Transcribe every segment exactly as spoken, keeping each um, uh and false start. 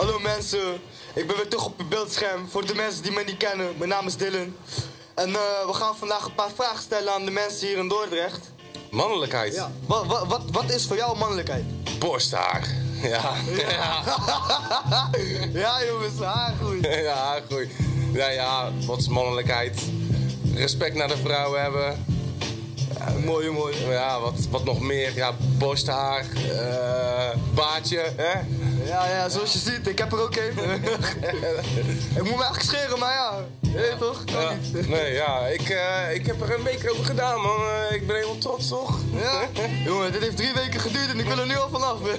Hallo mensen, ik ben weer terug op het beeldscherm. Voor de mensen die me niet kennen, mijn naam is Dylan. En uh, we gaan vandaag een paar vragen stellen aan de mensen hier in Dordrecht. Mannelijkheid? Ja. Wat, wat, wat, wat is voor jou mannelijkheid? Borsthaar. Ja. Ja, ja jongens, haargroei. Ja, haargroei. Ja, ja, wat is mannelijkheid? Respect naar de vrouw hebben. Ja, mooi, mooi. Ja, wat, wat nog meer? Ja, borsthaar, uh, baardje, hè? Ja, ja, zoals je ziet, ik heb er ook een. Ik moet me eigenlijk scheren, maar ja, weet je toch? Ja. Nee, ja, ik, uh, ik heb er een week over gedaan, man. Uh, ik ben helemaal trots, toch? Ja. Jongen, dit heeft drie weken geduurd en ik wil er nu al vanaf. Uh.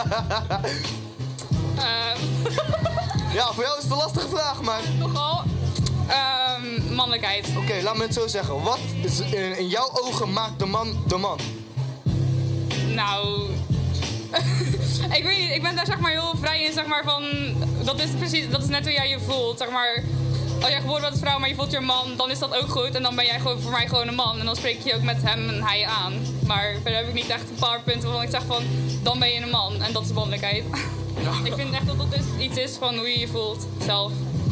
Ja, voor jou is het een lastige vraag, maar... Nogal. Um, mannelijkheid. Oké, okay, laat me het zo zeggen. Wat is in, in jouw ogen maakt de man de man? Nou... ik weet niet, ik ben daar zeg maar heel vrij in, zeg maar van... Dat is precies, dat is net hoe jij je voelt, zeg maar... Als jij geboren wordt als vrouw, maar je voelt je een man, dan is dat ook goed. En dan ben jij gewoon voor mij gewoon een man. En dan spreek je ook met hem en hij aan. Maar verder heb ik niet echt een paar punten waarvan ik zeg van... Dan ben je een man. En dat is mannelijkheid. Ja. Ik vind echt dat dat dus iets is van hoe je je voelt, zelf.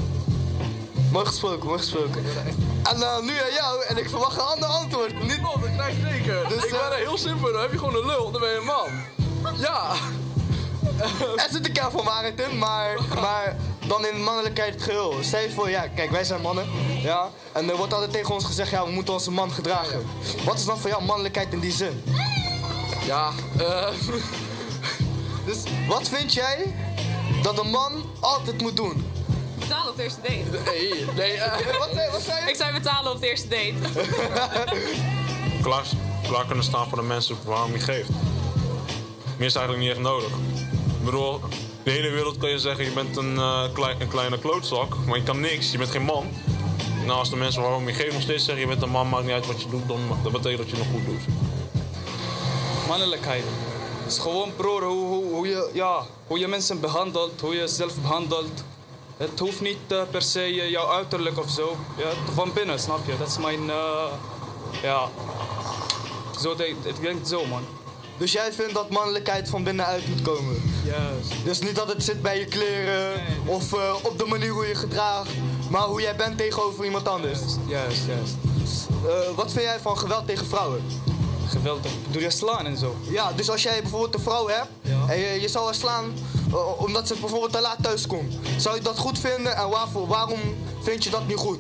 Mooi gesproken, mooi gesproken. En uh, nu aan jou, en ik verwacht een ander antwoord. Niet... Oh, dat krijg je zeker. Dus, ik ben er heel simpel, dan heb je gewoon een lul, dan ben je een man. Ja. Er zit een kern van waarheid in, maar, maar dan in mannelijkheid het geheel. Stel je voor, ja, kijk, wij zijn mannen, ja. En er wordt altijd tegen ons gezegd, ja, we moeten onze man gedragen. Wat is dan voor jou mannelijkheid in die zin? Ja, uh... Dus wat vind jij dat een man altijd moet doen? Betalen op de eerste date. Nee, nee, uh... wat, zei, wat zei je? Ik zei betalen op de eerste date. klaar, klaar kunnen staan voor de mensen waarom je geeft. Meer is eigenlijk niet echt nodig. Ik bedoel, de hele wereld kan je zeggen, je bent een, uh, klein, een kleine klootzak, maar je kan niks, je bent geen man. Nou, als de mensen waarom je geeft nog steeds zeggen, je bent een man, maakt niet uit wat je doet, dan dat betekent dat je nog goed doet. Mannelijkheid. Het is gewoon, broer, hoe, hoe, hoe, je, ja, hoe je mensen behandelt, hoe je jezelf behandelt. Het hoeft niet uh, per se uh, jouw uiterlijk of zo. Ja, van binnen, snap je? Dat is mijn, uh, ja. Zo denk, ik denk het zo, man. Dus jij vindt dat mannelijkheid van binnenuit moet komen? Juist. Dus niet dat het zit bij je kleren, nee, of uh, op de manier hoe je gedraagt, maar hoe jij bent tegenover iemand anders. Juist, juist. Uh, wat vind jij van geweld tegen vrouwen? Geweldig. Doe je slaan en zo? Ja, dus als jij bijvoorbeeld een vrouw hebt, ja, en je, je zou haar slaan uh, omdat ze bijvoorbeeld te laat thuis komt. Zou je dat goed vinden en waarvoor, waarom vind je dat niet goed?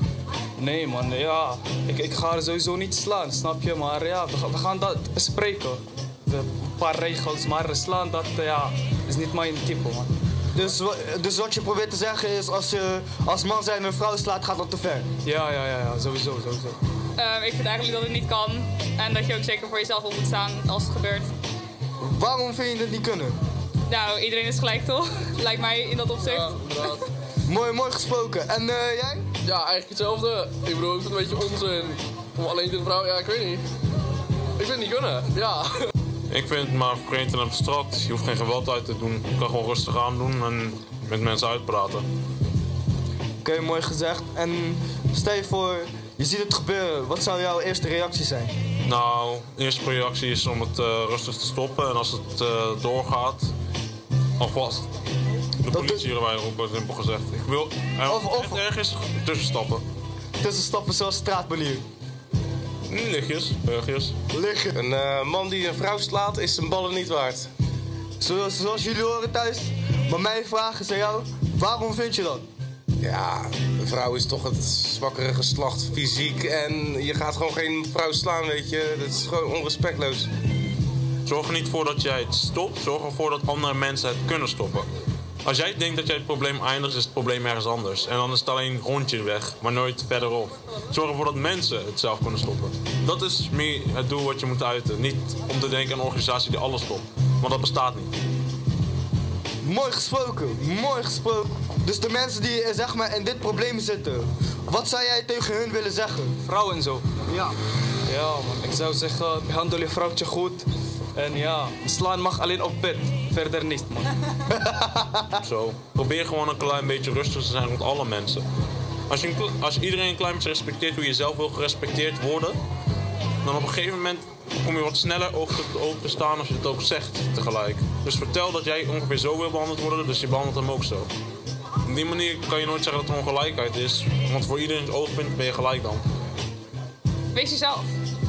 Nee man, ja, ik, ik ga haar sowieso niet slaan, snap je? Maar ja, we, we gaan dat bespreken. Een paar regels, maar slaan, dat ja, is niet mijn type, man. Dus, dus wat je probeert te zeggen is, als je als man zijn een vrouw slaat, gaat dat te ver? Ja, ja, ja, ja, sowieso, sowieso. Uh, ik vind eigenlijk dat het niet kan. En dat je ook zeker voor jezelf op moet staan als het gebeurt. Waarom vind je het niet kunnen? Nou, iedereen is gelijk toch? Lijkt mij in dat opzicht. Ja, inderdaad. Mooi, mooi gesproken. En uh, jij? Ja, eigenlijk hetzelfde. Ik bedoel, ik vind het een beetje onzin om alleen te vrouw, ja, ik weet niet. Ik vind het niet kunnen, ja. Ik vind het maar vreemd en abstract. Je hoeft geen geweld uit te doen. Je kan gewoon rustig aan doen en met mensen uitpraten. Oké, okay, mooi gezegd. En stel je voor, je ziet het gebeuren. Wat zou jouw eerste reactie zijn? Nou, de eerste reactie is om het uh, rustig te stoppen. En als het uh, doorgaat, alvast de politie erbij roepen, simpel gezegd. Ik wil er, of, of, ergens tussenstappen. Tussenstappen zoals straatbanier? Lichtjes, burgers. Liggen. Een uh, man die een vrouw slaat is zijn ballen niet waard. Zoals, zoals jullie horen thuis. Maar mijn vraag is aan jou, waarom vind je dat? Ja, een vrouw is toch het zwakkere geslacht fysiek en je gaat gewoon geen vrouw slaan, weet je. Dat is gewoon onrespectloos. Zorg er niet voor dat jij het stopt, zorg ervoor dat andere mensen het kunnen stoppen. Als jij denkt dat jij het probleem eindigt, is het probleem ergens anders. En dan is het alleen een rondje weg, maar nooit verderop. Zorg ervoor dat mensen het zelf kunnen stoppen. Dat is meer het doel wat je moet uiten. Niet om te denken aan een organisatie die alles stopt. Want dat bestaat niet. Mooi gesproken, mooi gesproken. Dus de mensen die zeg maar in dit probleem zitten, wat zou jij tegen hun willen zeggen? Vrouwen en zo? Ja. Ja man, ik zou zeggen, behandel je vrouwtje goed. En ja, slaan mag alleen op bed, verder niet man. Zo. Probeer gewoon een klein beetje rustig te zijn rond alle mensen. Als, je, als iedereen een klein beetje respecteert hoe je zelf wil gerespecteerd worden, dan op een gegeven moment kom je wat sneller oog te, oog te staan als je het ook zegt tegelijk. Dus vertel dat jij ongeveer zo wil behandeld worden, dus je behandelt hem ook zo. Op die manier kan je nooit zeggen dat er ongelijkheid is, want voor iedereen's oogpunt ben je gelijk dan. Wees jezelf.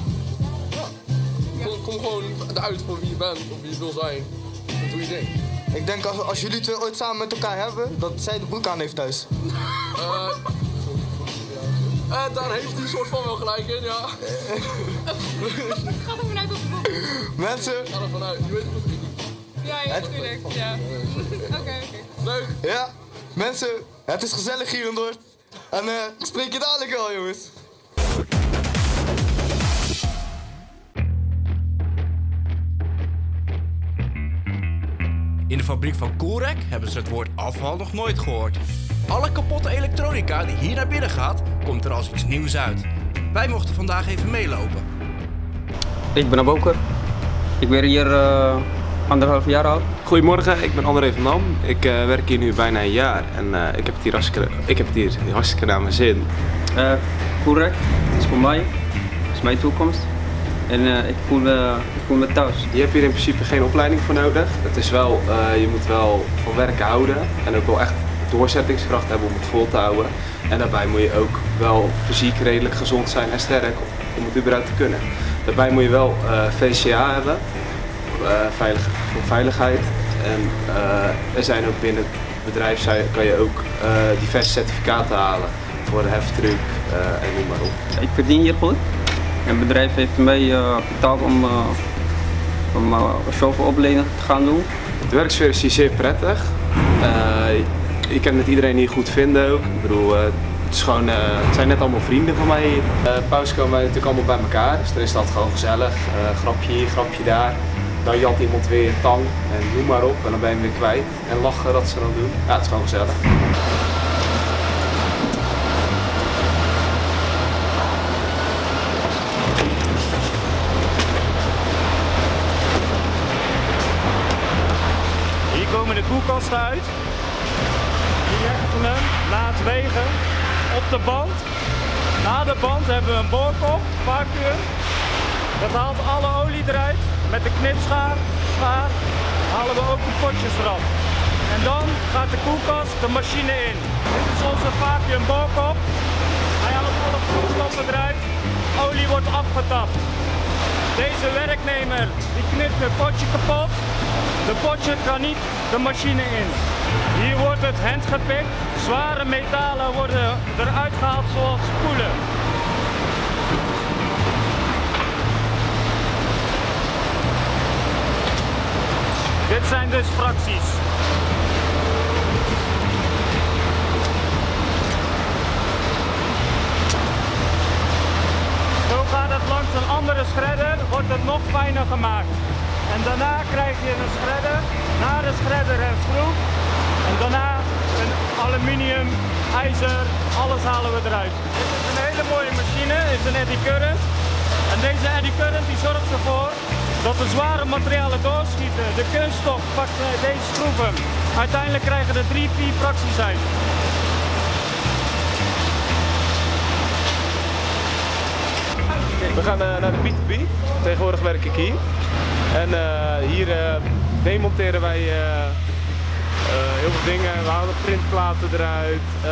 Kom, kom gewoon eruit voor wie je bent of wie je wil zijn. Dat doe je ding. Ik denk als, als jullie twee ooit samen met elkaar hebben, dat zij de broek aan heeft thuis. Uh, uh, daar heeft hij een soort van wel gelijk in, ja. Ga er vanuit dat het goed. Mensen, Ga er vanuit, je weet het niet. Ja, ja, natuurlijk. Ja. Oké, oké. Leuk. ja, mensen, het is gezellig hier in Noord. En eh, ik spreek je dadelijk wel, jongens. In de fabriek van Coolrec hebben ze het woord afval nog nooit gehoord. Alle kapotte elektronica die hier naar binnen gaat, komt er als iets nieuws uit. Wij mochten vandaag even meelopen. Ik ben Aboker. Ik ben hier uh, anderhalf jaar oud. Goedemorgen, ik ben André van Dam. Ik uh, werk hier nu bijna een jaar en uh, ik heb het hier hartstikke, ik heb het hier hartstikke naar mijn zin. Uh, Coolrec, het is voor mij. Het is mijn toekomst. En uh, ik, voel me, ik voel me thuis. Je hebt hier in principe geen opleiding voor nodig. Het is wel, uh, je moet wel van werken houden en ook wel echt doorzettingskracht hebben om het vol te houden. En daarbij moet je ook wel fysiek redelijk gezond zijn en sterk om het überhaupt te kunnen. Daarbij moet je wel uh, V C A hebben, uh, veilig, voor veiligheid. En uh, er zijn ook binnen het bedrijf kan je ook uh, diverse certificaten halen voor de heftruck uh, en noem maar op. Ik verdien hier goed. Het bedrijf heeft mij uh, betaald om, uh, om uh, zoveel opleiding te gaan doen. De werksfeer is hier zeer prettig. Uh, ik kan het iedereen hier goed vinden ook. Ik bedoel, uh, het, is gewoon, uh, het zijn net allemaal vrienden van mij hier. Uh, pauze komen wij natuurlijk allemaal bij elkaar, dus dan is dat gewoon gezellig. Uh, grapje hier, grapje daar. Dan jat iemand weer een tang en noem maar op en dan ben je hem weer kwijt. En lachen dat ze dan doen. Ja, het is gewoon gezellig. Komen de koelkasten uit. Hier hechten we hem na het wegen op de band. Na de band hebben we een boorkop, vacuüm. Dat haalt alle olie eruit. Met de knipschaar schaar, halen we ook de potjes eraf. En dan gaat de koelkast de machine in. Dit is onze vacuüm boorkop. Hij haalt alle vloeistoffen eruit. Olie wordt afgetapt. Deze werknemer die knipt het potje kapot. De potje kan niet de machine in. Hier wordt het handgepikt. Zware metalen worden eruit gehaald zoals spoelen. Dit zijn dus fracties. Zo gaat het langs een andere shredder, wordt het nog fijner gemaakt. En daarna krijg je een shredder, na de shredder een schroef. En daarna een aluminium, ijzer, alles halen we eruit. Dit is een hele mooie machine, is een eddy current. En deze eddy current die zorgt ervoor dat de zware materialen doorschieten. De kunststof pakt deze schroeven. Uiteindelijk krijgen er drie, vier fracties uit. We gaan uh, naar de B twee B. Tegenwoordig werk ik hier. En uh, hier uh, demonteren wij uh, uh, heel veel dingen. We halen printplaten eruit. Uh,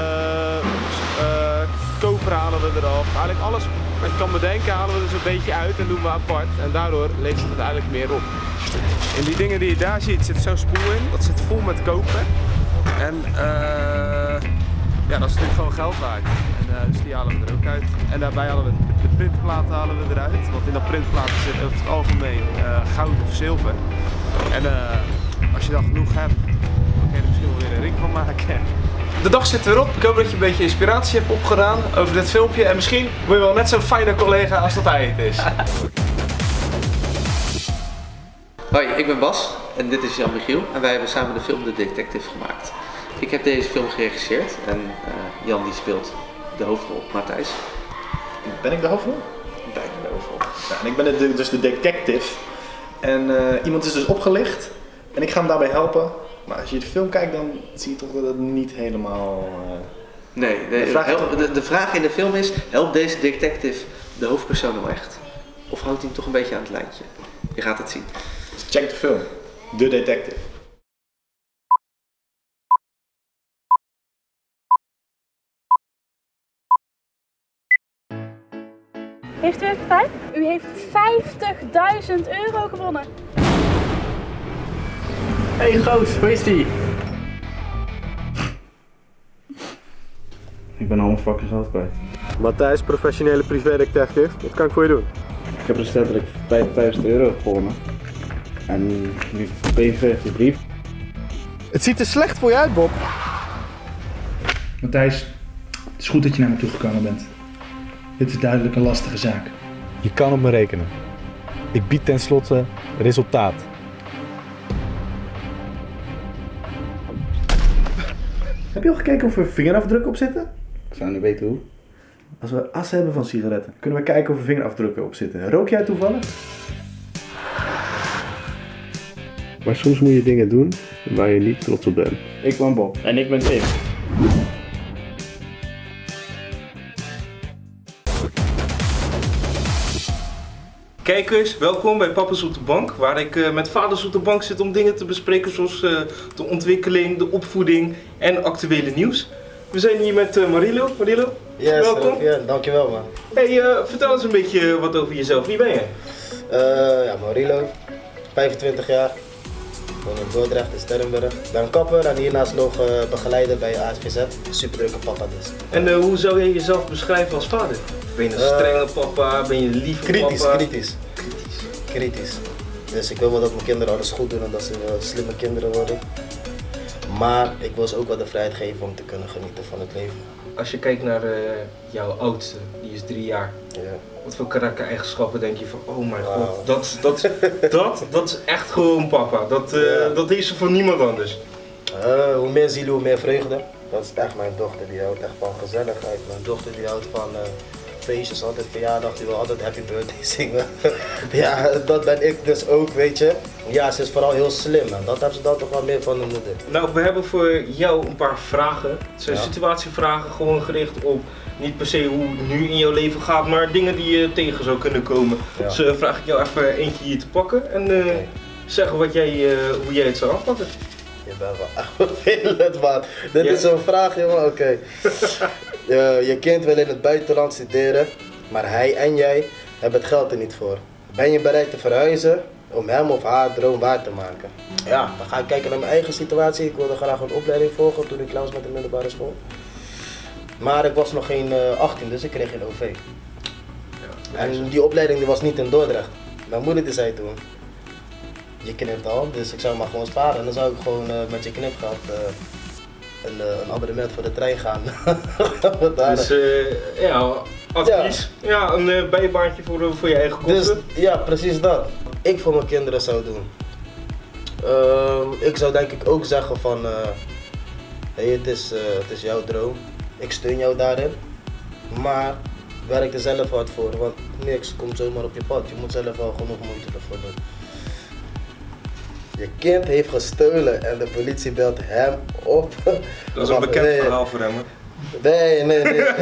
uh, koper halen we eraf. Eigenlijk alles wat je kan bedenken halen we er zo'n beetje uit en doen we apart. En daardoor levert het uiteindelijk meer op. In die dingen die je daar ziet zit zo'n spoel in. Dat zit vol met koper. En uh, ja, dat is natuurlijk gewoon geld waard. En, uh, dus die halen we er ook uit. En daarbij halen we de printplaten halen we eruit. Want in dat printplaten zit over het algemeen uh, goud of zilver. En uh, als je dan genoeg hebt, dan kun je er misschien wel weer een ring van maken. De dag zit erop. Ik hoop dat je een beetje inspiratie hebt opgedaan over dit filmpje. En misschien word je wel net zo'n fijne collega als dat hij het is. Hoi, ik ben Bas en dit is Jan Michiel. En wij hebben samen de film The Detective gemaakt. Ik heb deze film geregisseerd en uh, Jan die speelt de hoofdrol, Matthijs. Ben ik de hoofdrol? Bijna de hoofdrol. Ja, en ik ben de, dus de detective. En uh, iemand is dus opgelicht en ik ga hem daarbij helpen. Maar als je de film kijkt, dan zie je toch dat het niet helemaal... Uh... Nee, de, de, vraag help, de, de vraag in de film is, helpt deze detective de hoofdpersoon nou echt? Of houdt hij hem toch een beetje aan het lijntje? Je gaat het zien. Check de film. The Detective. Heeft u even tijd? U heeft vijftigduizend euro gewonnen. Hey goos, hoe is die? Ik ben al mijn fucking geld kwijt. Matthijs, professionele privédetective. Wat kan ik voor je doen? Ik heb recentelijk vijftigduizend euro gewonnen. En nu ben je die brief. Het ziet er slecht voor je uit, Bob. Matthijs, het is goed dat je naar me toegekomen bent. Dit is duidelijk een lastige zaak. Je kan op me rekenen. Ik bied tenslotte resultaat. Heb je al gekeken of er vingerafdrukken op zitten? Ik zou niet weten hoe. Als we assen hebben van sigaretten, kunnen we kijken of er vingerafdrukken op zitten. Rook jij toevallig? Maar soms moet je dingen doen waar je niet trots op bent. Ik ben Bob. En ik ben Tim. Kijkers, welkom bij Papa's op de Bank, waar ik uh, met vaders op de bank zit om dingen te bespreken zoals uh, de ontwikkeling, de opvoeding en actuele nieuws. We zijn hier met uh, Marilo. Marilo, yes, welkom. Ja, dankjewel man. Hey, uh, vertel eens een beetje wat over jezelf. Wie ben je? Uh, ja, Marilo, vijfentwintig jaar. Ik woon in Dordrecht, in Sterrenburg. Ik ben kapper en hiernaast nog uh, begeleider bij A S V Z. Super drukke papa dus. En uh, hoe zou jij jezelf beschrijven als vader? Ben je een strenge papa? Ben je een lieve kritisch, papa? Kritisch, kritisch. Kritisch. Dus ik wil wel dat mijn kinderen alles goed doen en dat ze uh, slimme kinderen worden. Maar ik wil ze ook wel de vrijheid geven om te kunnen genieten van het leven. Als je kijkt naar uh, jouw oudste, die is drie jaar. Ja. Wat voor karaktereigenschappen denk je van, oh mijn god, wow. dat, dat, dat, dat is echt gewoon papa. Dat, uh, ja. dat is er voor niemand anders. Uh, hoe meer zielen, hoe meer vreugde. Dat is echt mijn dochter, die houdt echt van gezelligheid. Mijn dochter die houdt van uh, feestjes, altijd verjaardag, die wil altijd happy birthday zingen. Ja, dat ben ik dus ook, weet je. Ja, ze is vooral heel slim en dat hebben ze dan toch wel meer van de moeder. Nou, we hebben voor jou een paar vragen. Het zijn ja. situatievragen, gewoon gericht op niet per se hoe het nu in jouw leven gaat, maar dingen die je tegen zou kunnen komen. Ja. Dus uh, vraag ik jou even eentje hier te pakken en uh, okay. zeggen wat jij, uh, hoe jij het zou aanpakken. Je bent wel echt vervelend, man. Dit ja. is een vraag, jongen. Oké. Okay. uh, je kind wil in het buitenland studeren, maar hij en jij hebben het geld er niet voor. Ben je bereid te verhuizen om hem of haar droom waar te maken? Ja, dan ga ik kijken naar mijn eigen situatie. Ik wilde graag een opleiding volgen toen ik klaar was met de middelbare school. Maar ik was nog geen uh, achttien, dus ik kreeg geen O V. Ja, en die opleiding die was niet in Dordrecht. Mijn moeder die zei toen, je knipt al, dus ik zou maar gewoon sparen. En dan zou ik gewoon uh, met je knipgat uh, een, uh, een abonnement voor de trein gaan. Dus uh, ja, advies. Ja, ja een uh, bijbaantje voor, voor je eigen kosten. Dus, ja, precies dat. Ik voor mijn kinderen zou doen. Uh, ik zou denk ik ook zeggen van, uh, hey, het, is, uh, het is jouw droom. Ik steun jou daarin. Maar werk er zelf hard voor, want niks komt zomaar op je pad. Je moet zelf wel genoeg moeite ervoor doen. Je kind heeft gestolen en de politie belt hem op. Dat is een bekend nee, verhaal voor hem, hè? Nee, nee, nee. nee.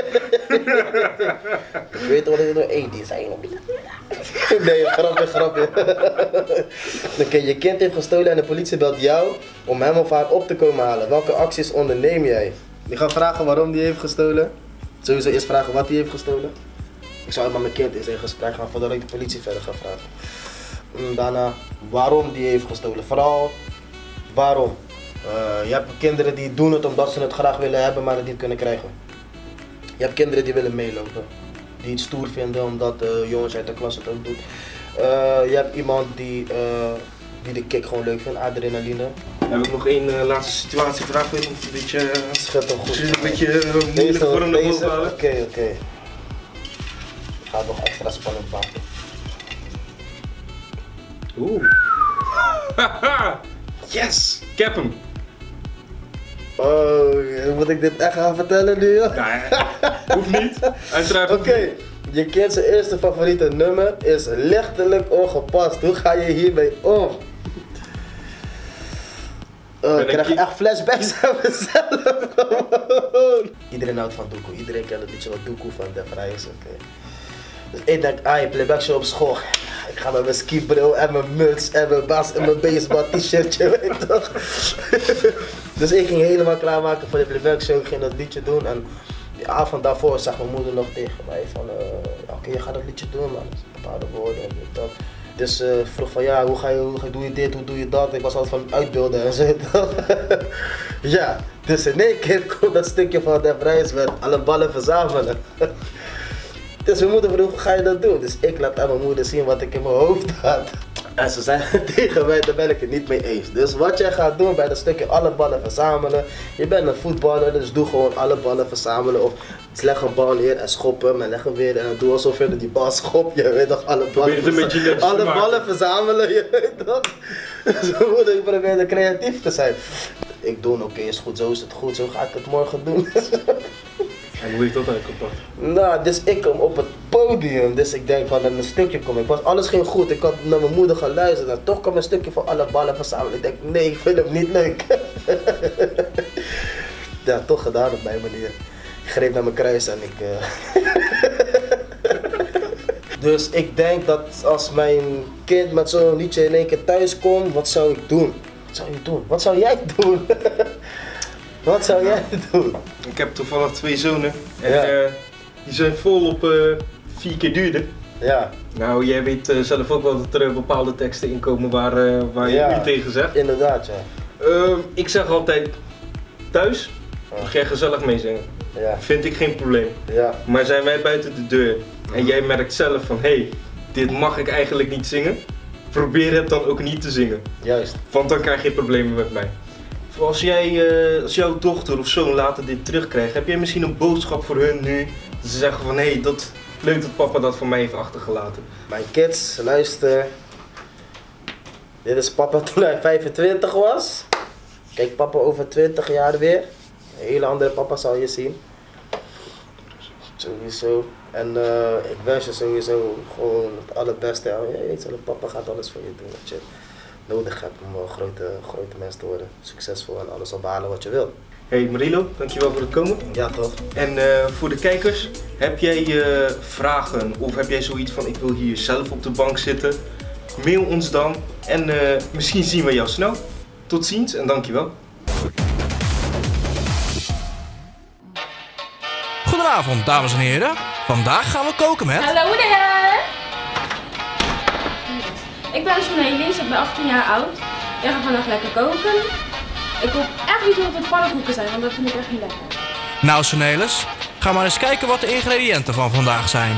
Ik weet wat ik doe. Hé, die zijn nog niet. Nee, grapje, grapje. Oké, je kind heeft gestolen en de politie belt jou om hem of haar op te komen halen. Welke acties onderneem jij? Je gaat vragen waarom die heeft gestolen. Sowieso eerst vragen wat hij heeft gestolen. Ik zou met mijn kind eens in gesprek gaan voordat ik de politie verder ga vragen. Daarna waarom die heeft gestolen. Vooral waarom. Uh, je hebt kinderen die doen het omdat ze het graag willen hebben, maar het niet kunnen krijgen. Je hebt kinderen die willen meelopen. Die het stoer vinden omdat uh, jongens uit de klas het ook doen. Uh, je hebt iemand die, uh, die de kick gewoon leuk vindt, adrenaline. Dan heb ik nog één uh, laatste situatievraag. Weet niet, een beetje, uh, Schat hem goed. Een beetje uh, moeilijk deze, voor hem nog Oké, oké. Okay, okay. Ik ga het nog extra spannend maken. Oeh. Yes! Ik heb hem! Oh, moet ik dit echt gaan vertellen nu? Joh? Nee, hoeft niet. Uiteraard. Oké, okay. Je kind zijn eerste favoriete nummer is lichtelijk ongepast. Hoe ga je hiermee om? Oh, ik krijg echt flashbacks aan mezelf. Iedereen houdt van doekoe. Iedereen kent het liedje wat doekoe van Def Rijs. Okay. Dus ik denk, ah, playback show op school. Ik ga met mijn skibril en mijn muts en mijn bas en mijn baseball t-shirtje, weet je toch? Dus ik ging helemaal klaarmaken voor de playback show. Ik ging dat liedje doen en die avond daarvoor zag mijn moeder nog tegen mij van, uh, oké, okay, je gaat dat liedje doen, man. Bepaalde woorden en dit, dat. Dus uh, vroeg van, ja, hoe ga je, hoe ga je, doe je dit, hoe doe je dat? Ik was altijd van uitbeelden en zo. Ja, dus in één keer komt dat stukje van Def Rijs met alle ballen verzamelen. Dus mijn moeder vroeg, hoe ga je dat doen? Dus ik laat aan mijn moeder zien wat ik in mijn hoofd had. En ze zei tegen mij, daar ben ik het niet mee eens. Dus wat jij gaat doen bij dat stukje alle ballen verzamelen. Je bent een voetballer, dus doe gewoon alle ballen verzamelen. Of leg een bal neer en schop hem en leg hem weer. En doe alsof je die bal schopt. Je weet toch, alle ballen, verza alle ballen verzamelen, je weet toch. Dus mijn moeder probeerde creatief te zijn. Ik doe, oké, okay, is goed, zo is het goed, zo ga ik het morgen doen. En hoe heeft dat uitgepakt? Nou, dus ik kom op het podium, dus ik denk van dat een stukje kom. Ik was, alles ging goed, ik had naar mijn moeder geluisterd en toch kwam een stukje van alle ballen verzamelen. Ik denk, nee, ik vind hem niet leuk. Ja, toch gedaan op mijn manier. Ik greep naar mijn kruis en ik... Uh... Dus ik denk dat als mijn kind met zo'n liedje in één keer thuis komt, wat zou ik doen? Wat zou je doen? Wat zou jij doen? Wat zou jij doen? Ik heb toevallig twee zonen en ja. uh, die zijn vol op uh, vier keer duurder. Ja. Nou, jij weet uh, zelf ook wel dat er uh, bepaalde teksten in komen waar, uh, waar je ja, niet tegen zegt. Inderdaad, ja. Uh, ik zeg altijd, thuis mag jij gezellig meezingen. Ja. Vind ik geen probleem. Ja. Maar zijn wij buiten de deur en jij merkt zelf van, hé, hey, dit mag ik eigenlijk niet zingen. Probeer het dan ook niet te zingen. Juist. Want dan krijg je problemen met mij. Als jij, uh, als jouw dochter of zoon later dit terugkrijgt, heb jij misschien een boodschap voor hun nu? Dat ze zeggen van, hé, hey, dat leuk dat papa dat voor mij heeft achtergelaten. Mijn kids, luister. Dit is papa toen hij vijfentwintig was. Kijk papa over twintig jaar weer. Een hele andere papa zal je zien. Sowieso. En uh, ik wens je sowieso gewoon het allerbeste. Je weet wel, papa gaat alles voor je doen wat je nodig hebt om een grote, grote mens te worden. Succesvol en alles ophalen wat je wilt. Hey Marilo, dankjewel voor het komen. Ja toch. En uh, voor de kijkers, heb jij uh, vragen of heb jij zoiets van ik wil hier zelf op de bank zitten? Mail ons dan en uh, misschien zien we jou snel. Tot ziens en dankjewel. Goedenavond dames en heren. Vandaag gaan we koken met... Hallo daar! Ik ben Sonelis, ik ben achttien jaar oud. Ik ga vandaag lekker koken. Ik hoop echt niet dat het pannenkoeken zijn, want dat vind ik echt niet lekker. Nou Sonelis, ga maar eens kijken wat de ingrediënten van vandaag zijn.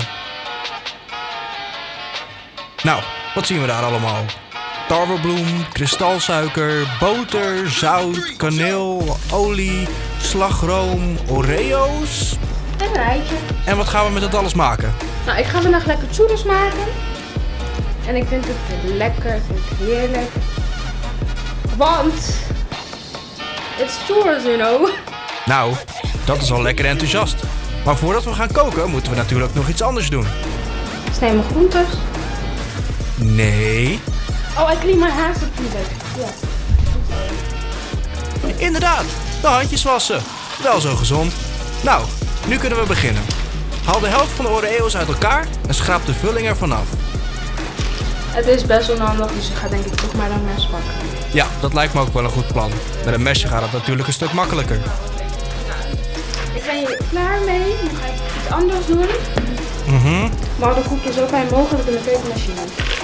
Nou, wat zien we daar allemaal? Tarwebloem, kristalsuiker, boter, zout, kaneel, olie, slagroom, Oreo's. En een rijtje. En wat gaan we met dat alles maken? Nou, ik ga vandaag lekker churros maken. En ik vind het lekker, ik vind het heerlijk. Want... it's churros, you know. Nou, dat is al lekker enthousiast. Maar voordat we gaan koken, moeten we natuurlijk nog iets anders doen. Snij mijn groentes. Nee. Oh, ik liet mijn haar natuurlijk. Ja. Inderdaad, de handjes wassen. Wel zo gezond. Nou, nu kunnen we beginnen. Haal de helft van de Oreo's uit elkaar en schraap de vulling ervan af. Het is best onhandig, dus ik ga denk ik toch maar een mes pakken. Ja, dat lijkt me ook wel een goed plan. Met een mesje gaat het natuurlijk een stuk makkelijker. Ik ben hier klaar mee. Nu ga ik iets anders doen. Mhm. Maar de koekjes zo fijn mogelijk in de keukenmachine.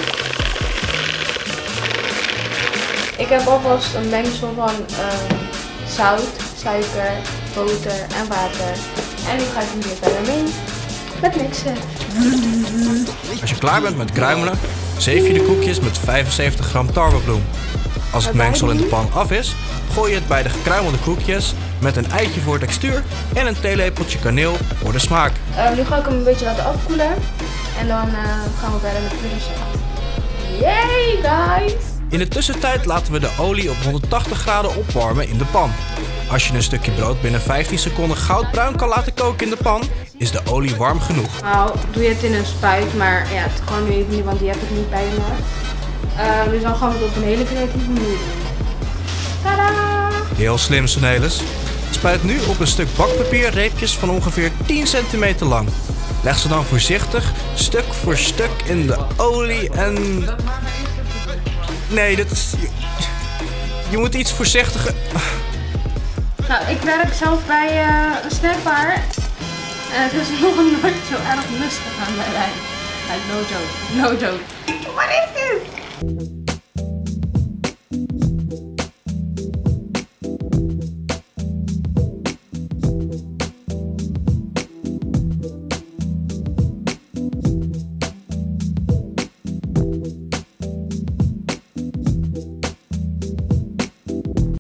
Ik heb alvast een mengsel van uh, zout, suiker, boter en water. En nu ga ik hem hier verder mee met mixen. Als je klaar bent met kruimelen, zeef je de koekjes met vijfenzeventig gram tarwebloem. Als het mengsel in de pan af is, gooi je het bij de gekruimelde koekjes met een eitje voor textuur en een theelepeltje kaneel voor de smaak. Uh, nu ga ik hem een beetje laten afkoelen en dan uh, gaan we verder met de recept. Yay guys! In de tussentijd laten we de olie op honderdtachtig graden opwarmen in de pan. Als je een stukje brood binnen vijftien seconden goudbruin kan laten koken in de pan, is de olie warm genoeg. Nou, doe je het in een spuit, maar ja, het kan nu even niet, want die heb ik niet bij me. Uh, dus dan gaan we het op een hele creatieve manier doen. Tadaa! Heel slim, Sonelis. Spuit nu op een stuk bakpapier reepjes van ongeveer tien centimeter lang. Leg ze dan voorzichtig, stuk voor stuk in de olie en... Nee, dit is... Je moet iets voorzichtiger... Nou, ik werk zelf bij uh, een snackbar. En het is nog nooit zo erg misgegaan bij mij. Like, no joke. No joke. Wat is dit?